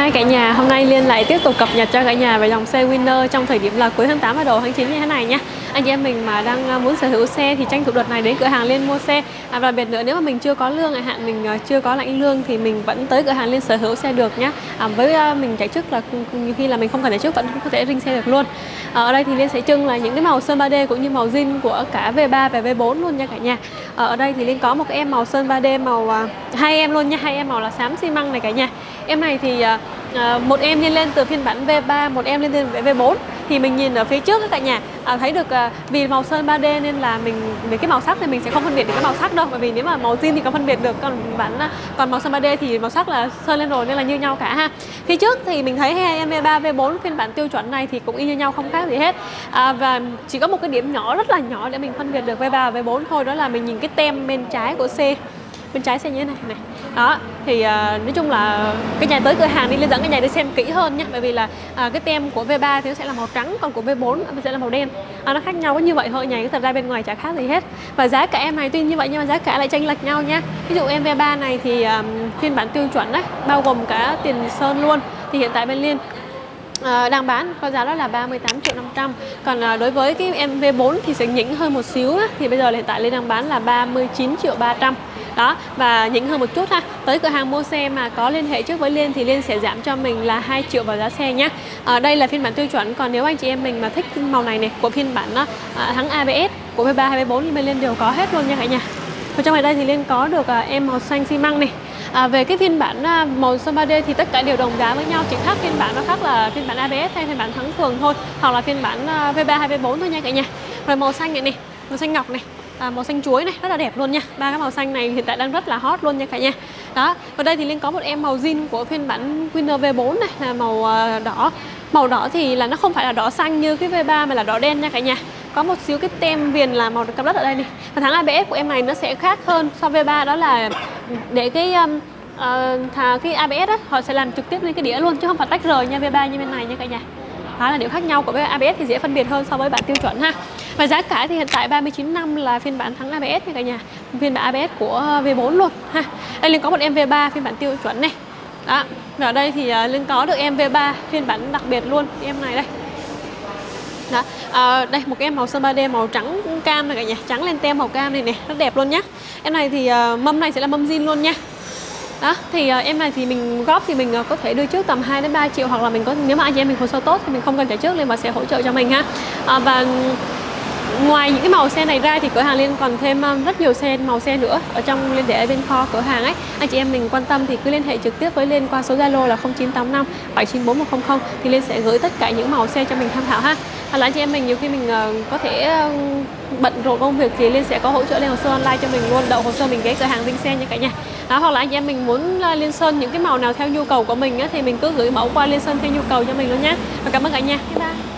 Hai cả nhà, hôm nay Liên lại tiếp tục cập nhật cho cả nhà về dòng xe Winner trong thời điểm là cuối tháng 8 và đầu tháng 9 như thế này nhé. Anh chị em mình mà đang muốn sở hữu xe thì tranh thủ đợt này đến cửa hàng Liên mua xe. Và biệt nữa, nếu mà mình chưa có lương chẳng hạn, mình chưa có lãnh lương thì mình vẫn tới cửa hàng Liên sở hữu xe được nhé. Với mình chạy trước là nhiều khi là mình không cần chạy trước vẫn có thể ring xe được luôn. Ở đây thì Liên sẽ trưng là những cái màu sơn 3D cũng như màu zin của cả V3 và V4 luôn nha cả nhà. Ở đây thì Liên có một cái em màu sơn 3D màu hai em luôn nha, hai em màu là xám xi măng này cả nhà. Em này thì một em lên từ phiên bản V3, một em lên từ V4. Thì mình nhìn ở phía trước các cả nhà thấy được vì màu sơn 3D nên là mình về cái màu sắc thì mình sẽ không phân biệt được cái màu sắc đâu, bởi vì nếu mà màu zin thì có phân biệt được, còn màu sơn 3D thì màu sắc là sơn lên rồi nên là như nhau cả ha. Phía trước thì mình thấy hai em V3, V4 phiên bản tiêu chuẩn này thì cũng y như nhau, không khác gì hết. Và chỉ có một cái điểm nhỏ, rất là nhỏ để mình phân biệt được V3 và V4 thôi, đó là mình nhìn cái tem bên trái của xe. Bên trái xe như thế này đó thì nói chung là cái nhà tới cửa hàng đi Liên dẫn cái nhà đi xem kỹ hơn nhé, bởi vì là cái tem của V3 thì nó sẽ là màu trắng, còn của V4 sẽ là màu đen. Nó khác nhau có như vậy thôi, nhà thật ra bên ngoài chả khác gì hết. Và giá cả em này tuy như vậy nhưng mà giá cả lại chênh lệch nhau nha. Ví dụ em V3 này thì phiên bản tiêu chuẩn đấy, bao gồm cả tiền sơn luôn, thì hiện tại bên Liên đang bán có giá đó là 38.500.000. Còn đối với cái em V4 thì sẽ nhỉnh hơn một xíu đó, thì bây giờ hiện tại Liên đang bán là 39.300.000 đó, và nhỉnh hơn một chút ha. Tới cửa hàng mua xe mà có liên hệ trước với Liên thì Liên sẽ giảm cho mình là 2 triệu vào giá xe nhé. Đây là phiên bản tiêu chuẩn, còn nếu anh chị em mình mà thích màu này của phiên bản thắng ABS của V3 hay V4 thì bên Liên đều có hết luôn nha cả nhà. Và trong này đây thì Liên có được em màu xanh xi măng này. Về cái phiên bản màu sơn 3D thì tất cả đều đồng giá với nhau, chỉ khác phiên bản nó khác là phiên bản ABS hay phiên bản thắng thường thôi, hoặc là phiên bản V3 hay V4 thôi nha cả nhà. Rồi màu xanh này, màu xanh ngọc này, màu xanh chuối này rất là đẹp luôn nha. Ba cái màu xanh này hiện tại đang rất là hot luôn nha cả nhà. Đó, và đây thì Liên có một em màu zin của phiên bản Winner V4 này là màu đỏ. Màu đỏ thì là nó không phải là đỏ xanh như cái V3 mà là đỏ đen nha cả nhà. Có một xíu cái tem viền là màu cam đất ở đây này. Và thắng ABS của em này nó sẽ khác hơn so với V3, đó là để cái ABS á, họ sẽ làm trực tiếp lên cái đĩa luôn chứ không phải tách rời nha V3 như bên này nha cả nhà. Đó là điểm khác nhau của ABS thì dễ phân biệt hơn so với bản tiêu chuẩn ha. Và giá cả thì hiện tại 39.500.000 là phiên bản thắng ABS nha cả nhà, phiên bản ABS của V4 luôn ha. Đây Liên có một em V3 phiên bản tiêu chuẩn này. Đó, và ở đây thì Liên có được em V3 phiên bản đặc biệt luôn, em này đây. Đó, đây một cái em màu sơn 3D màu trắng cam này cả nhà, trắng lên tem màu cam này rất đẹp luôn nhá. Em này thì mâm này sẽ là mâm zin luôn nha. Đó, thì em này thì mình góp thì mình có thể đưa trước tầm 2 đến 3 triệu, hoặc là mình có, nếu mà anh chị em mình hồ sơ tốt thì mình không cần trả trước, Liên mà sẽ hỗ trợ cho mình ha. Và ngoài những cái màu xe này ra thì cửa hàng Liên còn thêm rất nhiều màu xe nữa ở trong Liên để ở bên kho cửa hàng ấy. Anh chị em mình quan tâm thì cứ liên hệ trực tiếp với Liên qua số Zalo là 0985 794 100 thì Liên sẽ gửi tất cả những màu xe cho mình tham khảo ha. Hoặc là anh chị em mình nhiều khi mình có thể bận rộn công việc thì Liên sẽ có hỗ trợ lên hồ sơ online cho mình luôn, đậu hồ sơ mình ghé cửa hàng ring xe nha cả nhà. Đó, hoặc là anh chị em mình muốn Liên sơn những cái màu nào theo nhu cầu của mình á, thì mình cứ gửi mẫu qua Liên sơn theo nhu cầu cho mình luôn nhé. Và cảm ơn cả nhà. Bye bye.